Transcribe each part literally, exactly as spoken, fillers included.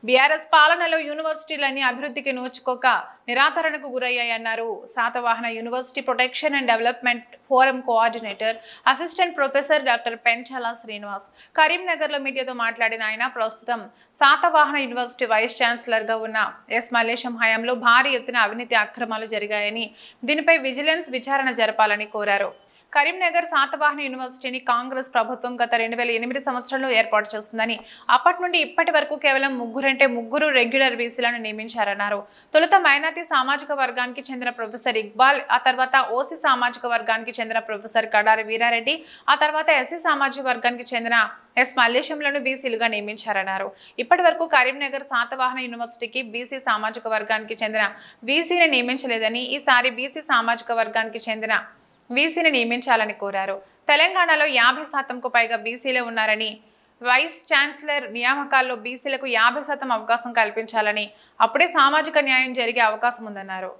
BRS పాలనలో యూనివర్సిటీలన్నీ అభివృద్ధికి నోచుకోక నిరాదరణకు గురయ్యాయన్నారు Satavahana university protection and development forum coordinator assistant professor doctor Penchala Srinivas. కరీంనగర్లో మీడియాతో మాట్లాడిన ఆయన ప్రస్తుతం శాతవాహన యూనివర్సిటీ వైస్ ఛాన్సలర్ గా ఉన్న ఎస్ మల్లేశం హయాంలో భారీ ఎత్తున అవినీతి అక్రమాలు జరిగాయని, దీనిపై విజిలెన్స్ విచారణ జరపాలని కోరారు. కరీంనగర్ శాతవాహన యూనివర్సిటీని కాంగ్రెస్ ప్రభుత్వం గత రెండు వేల ఎనిమిది సంవత్సరంలో ఏర్పాటు చేస్తుందని, అప్పటి నుండి ఇప్పటి వరకు కేవలం ముగ్గురంటే ముగ్గురు రెగ్యులర్ వీసీలను నియమించారన్నారు. తొలుత మైనార్టీ సామాజిక వర్గానికి చెందిన ప్రొఫెసర్ ఇక్బాల్, ఆ తర్వాత ఓసీ సామాజిక వర్గానికి చెందిన ప్రొఫెసర్ కడారి వీరారెడ్డి, ఆ తర్వాత ఎస్సీ సామాజిక వర్గానికి చెందిన ఎస్ మల్లేశంలను బీసీలుగా నియమించారన్నారు. ఇప్పటి వరకు కరీంనగర్ శాతవాహన యూనివర్సిటీకి బీసీ సామాజిక వర్గానికి చెందిన వీసీని నియమించలేదని, ఈసారి బీసీ సామాజిక వర్గానికి చెందిన వీసీని నియమించాలని కోరారు. తెలంగాణలో యాభై శాతంకు పైగా బీసీలే ఉన్నారని, వైస్ ఛాన్సలర్ నియామకాల్లో బీసీలకు యాభై శాతం అవకాశం కల్పించాలని, అప్పుడే సామాజిక న్యాయం జరిగే అవకాశం ఉందన్నారు.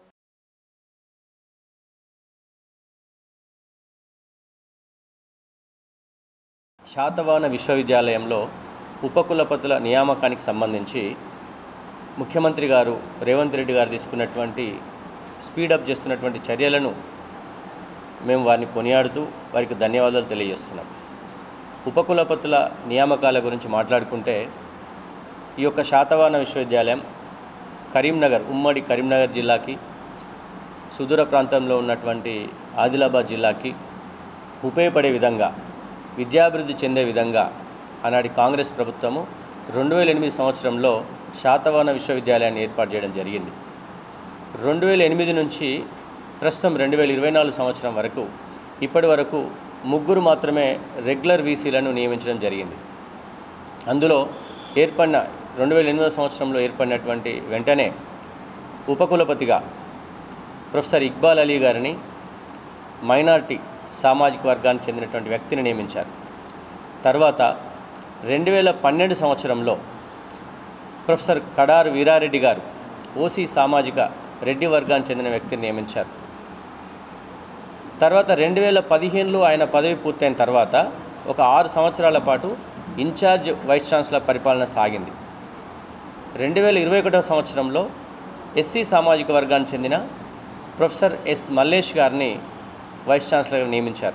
శాతవాహన విశ్వవిద్యాలయంలో ఉపకులపతుల నియామకానికి సంబంధించి ముఖ్యమంత్రి గారు రేవంత్ రెడ్డి గారు తీసుకున్నటువంటి స్పీడప్ చేస్తున్నటువంటి చర్యలను మేము వారిని కొనియాడుతూ వారికి ధన్యవాదాలు తెలియజేస్తున్నాం. ఉపకులపతుల నియామకాల గురించి మాట్లాడుకుంటే, ఈ యొక్క శాతవాహన విశ్వవిద్యాలయం కరీంనగర్, ఉమ్మడి కరీంనగర్ జిల్లాకి, సుదూర ప్రాంతంలో ఉన్నటువంటి ఆదిలాబాద్ జిల్లాకి ఉపయోగపడే విధంగా, విద్యాభివృద్ధి చెందే విధంగా ఆనాటి కాంగ్రెస్ ప్రభుత్వము రెండు వేల ఎనిమిది సంవత్సరంలో శాతవాహన విశ్వవిద్యాలయాన్ని ఏర్పాటు చేయడం జరిగింది. రెండు వేల ఎనిమిది నుంచి ప్రస్తుతం రెండు వేల ఇరవై నాలుగు సంవత్సరం వరకు ఇప్పటి వరకు ముగ్గురు మాత్రమే రెగ్యులర్ వీసీలను నియమించడం జరిగింది. అందులో ఏర్పడిన రెండు వేల ఎనిమిదవ సంవత్సరంలో ఏర్పడినటువంటి వెంటనే ఉపకులపతిగా ప్రొఫెసర్ ఇక్బాల్ అలీ గారిని మైనార్టీ సామాజిక వర్గానికి చెందినటువంటి వ్యక్తిని నియమించారు. తర్వాత రెండు వేల పన్నెండు సంవత్సరంలో ప్రొఫెసర్ కడారు వీరారెడ్డి గారు ఓసీ సామాజిక రెడ్డి వర్గానికి చెందిన వ్యక్తిని నియమించారు. తర్వాత రెండు వేల పదిహేనులో ఆయన పదవి పూర్తయిన తర్వాత ఒక ఆరు సంవత్సరాల పాటు ఇన్ఛార్జ్ వైస్ ఛాన్సలర్ పరిపాలన సాగింది. రెండు వేల ఇరవై ఒకటవ సంవత్సరంలో ఎస్సీ సామాజిక వర్గానికి చెందిన ప్రొఫెసర్ ఎస్ మల్లేష్ గారిని వైస్ ఛాన్సలర్గా నియమించారు.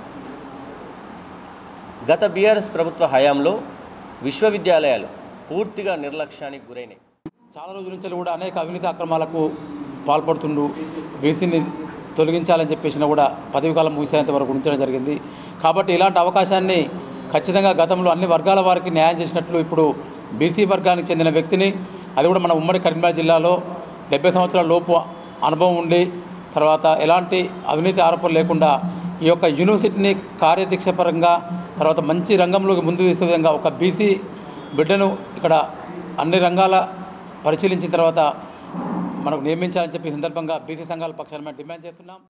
గత బీఆర్ఎస్ ప్రభుత్వ హయాంలో విశ్వవిద్యాలయాలు పూర్తిగా నిర్లక్ష్యానికి గురైనాయి. చాలా రోజుల నుంచి కూడా అనేక అవినీతి అక్రమాలకు పాల్పడుతుండు. వీసీని తొలగించాలని చెప్పేసినా కూడా పదవి కాలం ముగిసేంత వరకు ఉంచడం జరిగింది. కాబట్టి ఇలాంటి అవకాశాన్ని ఖచ్చితంగా గతంలో అన్ని వర్గాల వారికి న్యాయం చేసినట్లు ఇప్పుడు బీసీ వర్గానికి చెందిన వ్యక్తిని, అది కూడా మన ఉమ్మడి కరీంనగర్ జిల్లాలో డెబ్బై సంవత్సరాల లోపు అనుభవం ఉండి, తర్వాత ఎలాంటి అవినీతి ఆరోపణలు లేకుండా ఈ యొక్క యూనివర్సిటీని కార్యదీక్షపరంగా తర్వాత మంచి రంగంలోకి ముందు తీసే విధంగా ఒక బీసీ బిడ్డను ఇక్కడ అన్ని రంగాల పరిశీలించిన తర్వాత మనకు నియమించాలని చెప్పి సందర్భంగా బీసీ సంఘాల పక్షాన మేము డిమాండ్ చేస్తున్నాం.